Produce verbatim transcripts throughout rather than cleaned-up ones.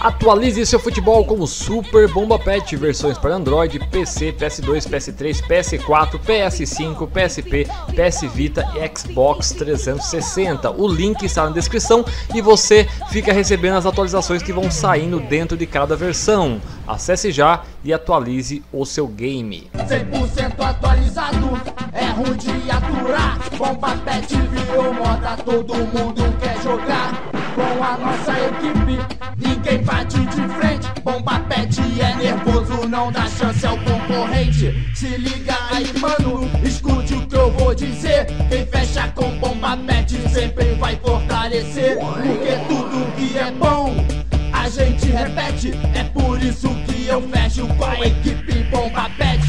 Atualize seu futebol com o Super Bomba Pet, versões para Android, P C, P S dois, P S três, P S quatro, P S cinco, P S P, P S Vita e Xbox trezentos e sessenta. O link está na descrição e você fica recebendo as atualizações que vão saindo dentro de cada versão. Acesse já e atualize o seu game. cem por cento atualizado, é ruim de aturar. Bomba Pet virou moda, todo mundo quer jogar. Com a nossa equipe, ninguém bate de frente. Bomba Pet é nervoso, não dá chance ao concorrente. Se liga aí, mano, escute o que eu vou dizer. Quem fecha com Bomba Pet sempre vai fortalecer. Porque tudo que é bom, a gente repete. É por isso que eu fecho com a equipe Bomba Pet.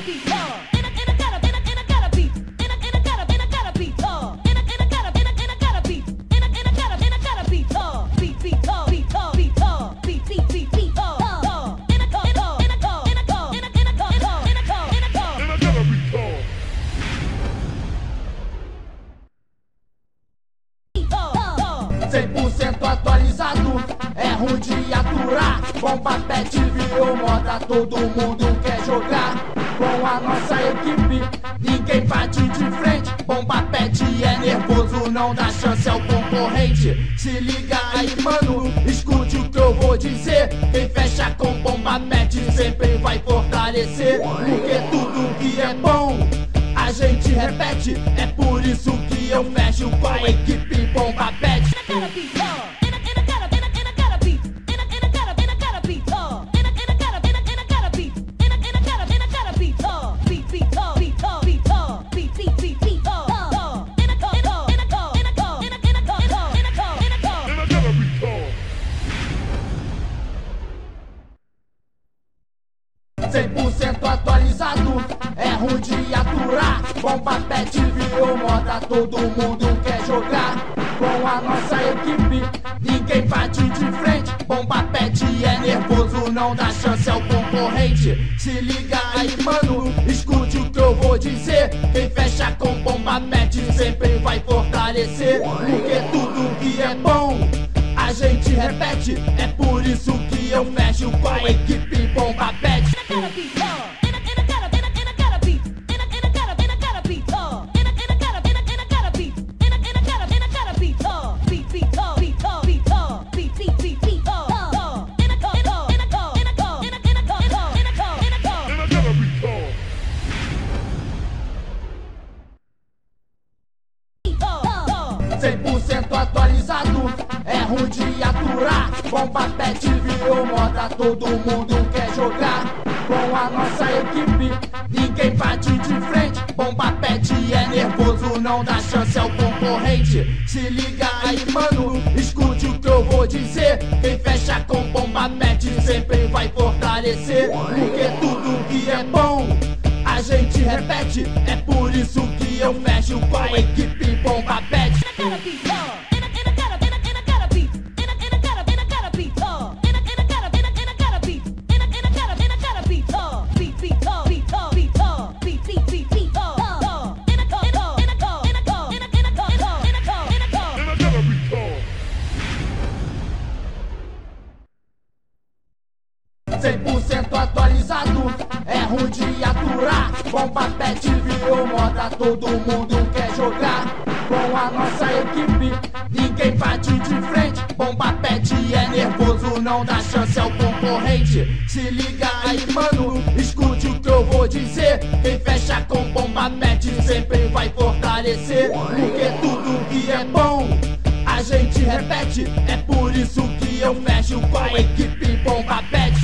cem por cento atualizado, é ruim de aturar. Bomba Pet virou moda, todo mundo quer jogar. Com a nossa equipe, ninguém bate de frente. Bomba Pet é nervoso, não dá chance ao concorrente. Se liga aí, mano, escute o que eu vou dizer. Quem fecha com Bomba Pet sempre vai fortalecer. Porque tudo que é bom, a gente repete. É por isso que eu fecho com a equipe Bomba Pet. cem por cento atualizado, é ruim de aturar. Bomba Pet virou moda, todo mundo quer jogar. Com a nossa equipe, ninguém bate de frente. Bomba Pet é nervoso, não dá chance ao concorrente. Se liga aí, mano, escute o que eu vou dizer. Quem fecha com Bomba Pet sempre vai fortalecer. Porque tudo que é bom, a gente repete. É por isso que eu fecho com a equipe Bomba Pet. cem por cento atualizado, é ruim de aturar. Bomba Pet virou moda, todo mundo quer jogar. Com a nossa equipe, ninguém bate de frente. Bomba Pet é nervoso, não dá chance ao concorrente. Se liga aí, mano, escute o que eu vou dizer. Quem fecha com Bomba Pet sempre vai fortalecer. Porque tudo que é bom, a gente repete. É por isso que eu fecho com a equipe Bomba Pet. cem por cento atualizado, é ruim de aturar. Bomba Pet virou moda, todo mundo quer jogar. Com a nossa equipe, ninguém bate de frente. Bomba Pet é nervoso, não dá chance ao concorrente. Se liga aí, mano, escute o que eu vou dizer. Quem fecha com Bomba Pet sempre vai fortalecer. Porque tudo que é bom, a gente repete. É por isso que eu fecho com a equipe Bomba Pet.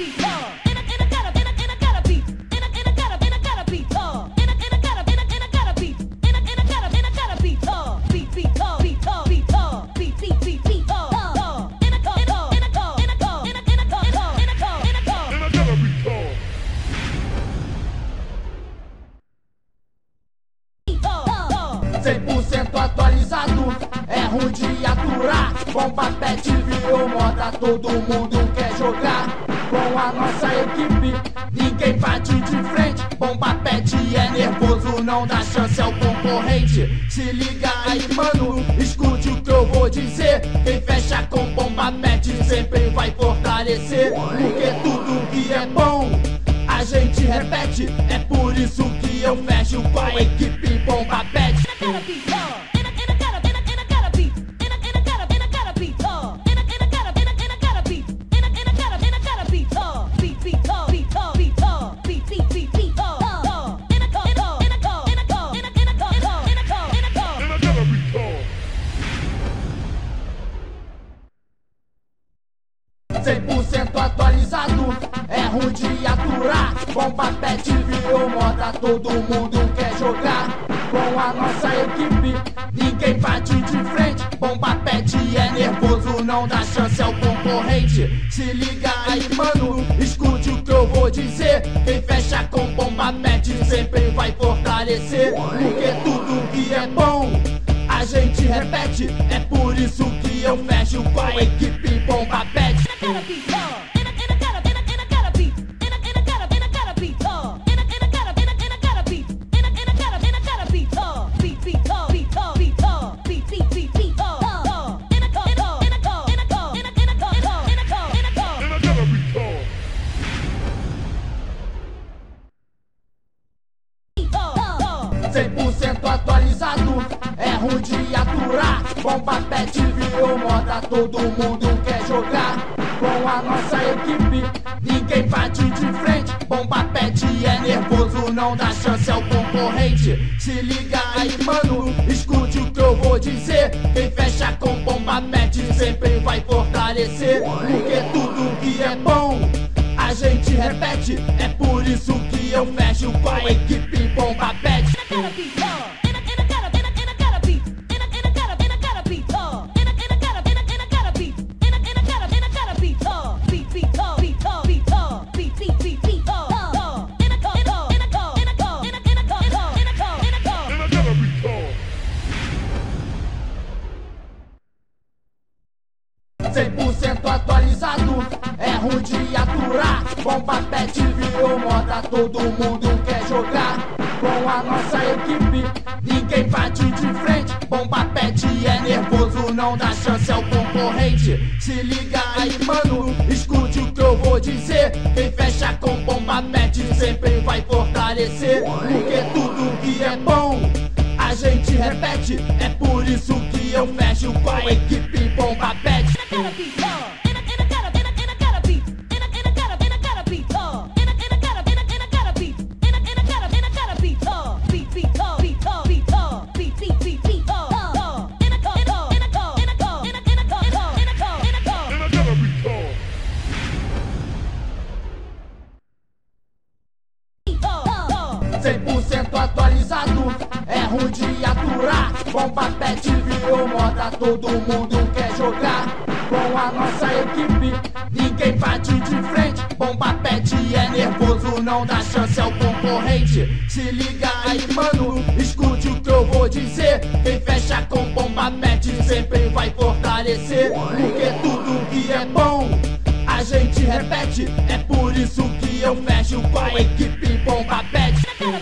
cem por cento atualizado, é ruim de aturar. Bomba Pet virou moda, todo mundo quer jogar. com a nossa equipe, ninguém bate de frente. Bomba Pet é nervoso, não dá chance ao concorrente. Se liga aí, mano, escute o que eu vou dizer. Quem fecha com Bomba Pet sempre vai fortalecer, porque tudo que é bom a gente repete. É por isso que eu fecho com a equipe Bomba Pet. cem por cento atualizado, é ruim de aturar. Bomba Pet virou moda, todo mundo quer jogar. Com a nossa equipe, ninguém bate de frente. Bomba Pet é nervoso, não dá chance ao concorrente. Se liga aí, mano, escute o que eu vou dizer. Quem fecha com Bomba Pet sempre vai fortalecer, porque tudo que é bom a gente repete. É por isso que eu fecho com a equipe Bomba Pet. cem por cento atualizado, é ruim de aturar. Bomba Pet virou moda, todo mundo quer jogar. Com a nossa equipe, ninguém bate de frente. Bomba Pet é nervoso, não dá chance ao concorrente. Se liga aí, mano, escute o que eu vou dizer. Quem fecha com Bomba Pet sempre vai fortalecer, porque tudo que é bom a gente repete. É por isso que eu fecho com a equipe Bomba Pet. cem por cento atualizado, é ruim de aturar. Bomba Pet virou moda, todo mundo quer jogar. Com a nossa equipe, ninguém bate de frente. Bomba Pet é nervoso, não dá chance ao concorrente. Se liga aí, mano, escute o que eu vou dizer. Quem fecha com Bomba Pet sempre vai fortalecer, porque tudo que é bom a gente repete. É por isso que eu fecho com a equipe Bomba Pet. cem por cento atualizado, é ruim de aturar. Bomba Pet virou moda, todo mundo quer jogar. Com a nossa equipe, ninguém bate de frente. Bomba Pet é nervoso, não dá chance ao concorrente. Se liga aí, mano, escute o que eu vou dizer. Quem fecha com Bomba Pet sempre vai fortalecer, porque tudo que é bom a gente repete. É por isso que eu fecho com a equipe Bomba Pet.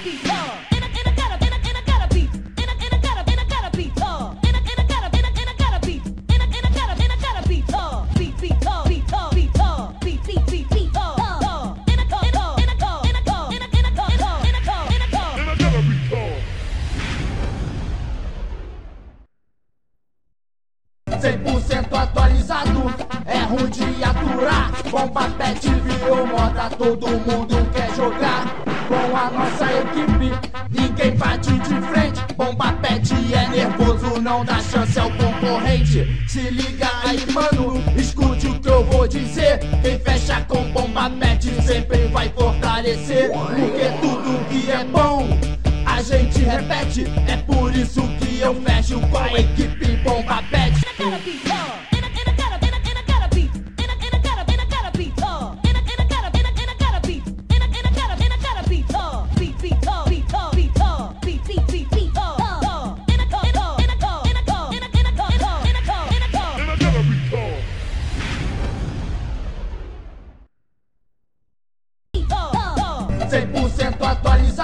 cem por cento atualizado, é ruim de aturar. Bomba Pet virou moda, todo mundo quer jogar. Com a nossa equipe, ninguém bate de frente. Bomba Pet é nervoso, não dá chance ao concorrente. Se liga aí, mano, escute o que eu vou dizer. Quem fecha com Bomba Pet sempre vai fortalecer, porque tudo que é bom a gente repete. É por isso que eu fecho com a equipe Bomba Pet.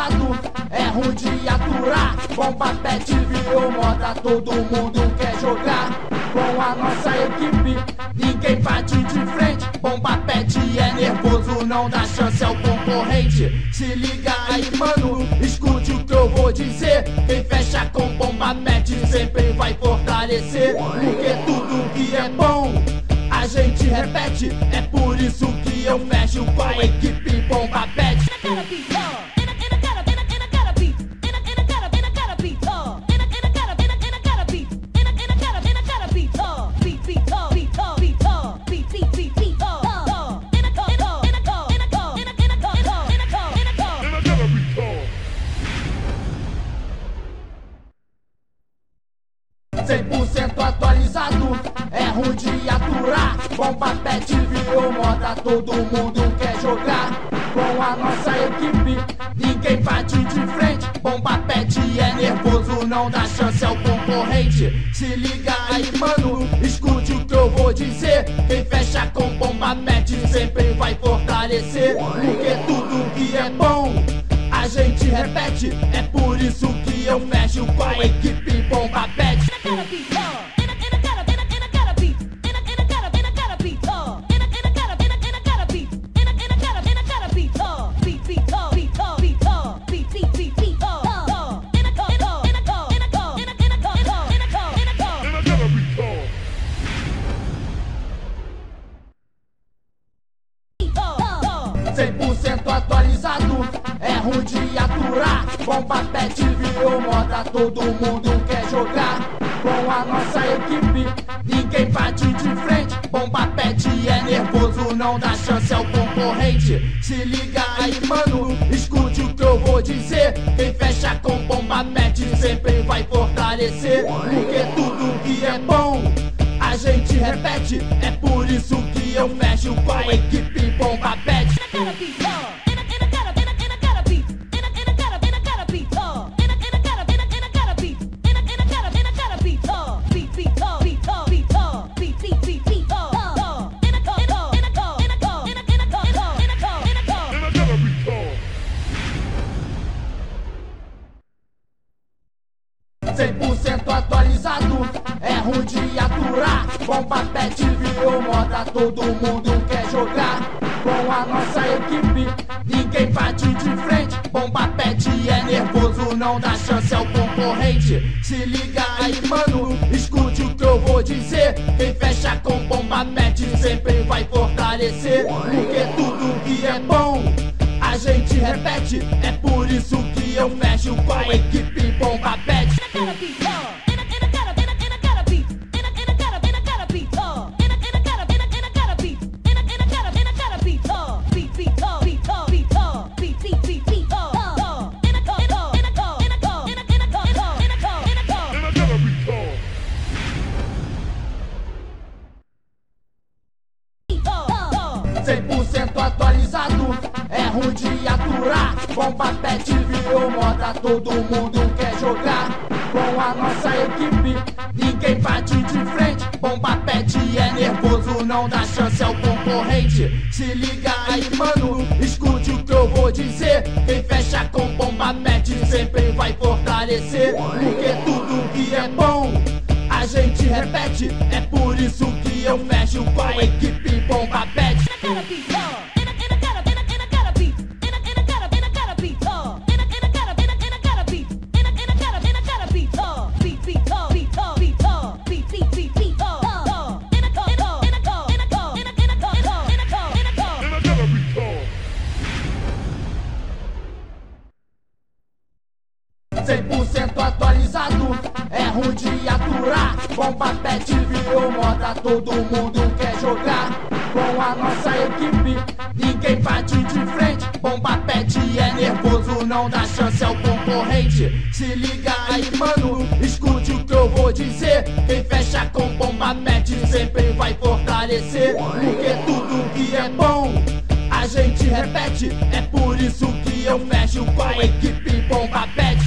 atualizado, é ruim de aturar. Bomba pet virou moda, todo mundo quer jogar. Com a nossa equipe, ninguém bate de frente. Bomba pet é nervoso, não dá chance ao concorrente. Se liga aí, mano, escute o que eu vou dizer. Quem fecha com bomba pet sempre vai fortalecer. Porque tudo que é bom a gente repete. É por isso que eu fecho com a equipe bomba pet. cem por cento atualizado, é ruim de aturar. Bomba pet virou moda, todo mundo quer jogar. Com a nossa equipe, ninguém bate de frente. Bomba pet é nervoso, não dá chance ao concorrente. Se liga aí, mano, escute o que eu vou dizer. Quem fecha com bomba pet sempre vai fortalecer. Porque tudo que é bom a gente repete. É por isso que eu fecho com a equipe bomba pet. cem por cento atualizado, é ruim de aturar. Bomba pet virou moda, todo mundo quer jogar. Com a nossa equipe, ninguém bate de frente. Bomba pet é nervoso, não dá chance ao concorrente. Se liga aí, mano, escute o que eu vou dizer. Quem fecha com bomba pet sempre vai fortalecer. Porque tudo que é bom a gente repete. É por isso que eu fecho com a equipe bomba pet. cem por cento atualizado, é ruim de aturar. Bomba pet virou moda, todo mundo quer jogar. Com a nossa equipe, ninguém bate de frente. Bomba pet é nervoso, não dá chance ao concorrente. Se liga aí, mano, escute o que eu vou dizer. Quem fecha com bomba pet sempre vai fortalecer. Porque tudo que é bom a gente repete. É por isso que eu fecho com a equipe bomba pet. cem por cento atualizado, é ruim de aturar. Bomba pet virou moda, todo mundo quer jogar. Com a nossa equipe, ninguém bate de frente. Bomba pet é nervoso, não dá chance ao concorrente. Se liga aí, mano, escute o que eu vou dizer. Quem fecha com bomba pet sempre vai fortalecer. Porque tudo que é bom a gente repete. É por isso que eu fecho com a equipe bomba pet. cem por cento atualizado, é ruim de aturar. Bomba pet virou moda, todo mundo quer jogar. Com a nossa equipe, ninguém bate de frente. Bomba pet é nervoso, não dá chance ao concorrente. Se liga aí, mano, escute o que eu vou dizer. Quem fecha com bomba pet sempre vai fortalecer. Porque tudo que é bom a gente repete. É por isso que eu fecho com a equipe bomba pet.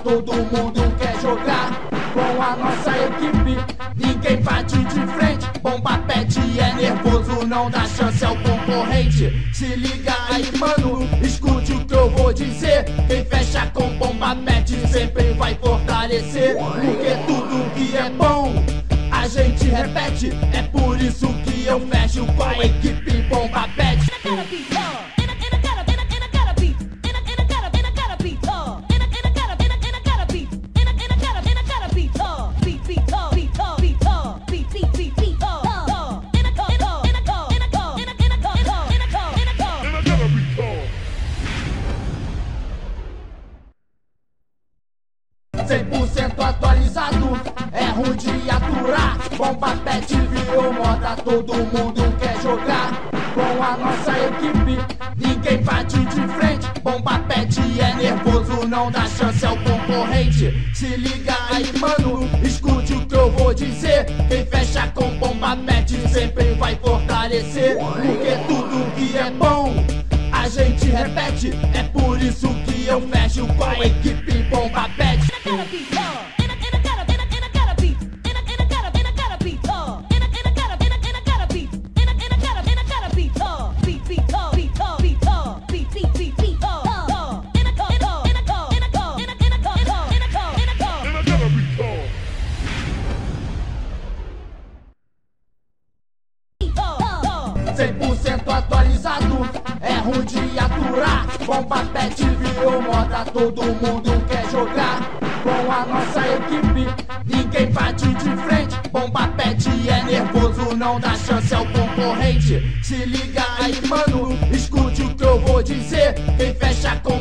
todo mundo quer jogar. Com a nossa equipe, ninguém bate de frente. Bomba Pet é nervoso, não dá chance ao concorrente. Se liga aí, mano, escute o que eu vou dizer. Quem fecha com Bomba Pet sempre vai fortalecer. Porque tudo que é bom, a gente repete. É por isso que eu fecho com a equipe Bomba Pet. cem por cento atualizado, é ruim de aturar. Bomba Pet virou moda, todo mundo quer jogar. Com a nossa equipe, ninguém bate de frente. Bomba Pet é nervoso, não dá chance ao concorrente. Se liga aí, mano, escute o que eu vou dizer. Quem fecha com Bomba Pet sempre vai fortalecer. Porque tudo que é bom, a gente repete. É por isso que eu fecho com a equipe Bomba Pet. cem por cento atualizado, é ruim de aturar. Bomba Pet virou moda, todo mundo quer jogar. Com a nossa equipe, ninguém bate de frente. Bomba Pet é nervoso, não dá chance ao concorrente. Se liga aí, mano, escute o que eu vou dizer. Quem fecha com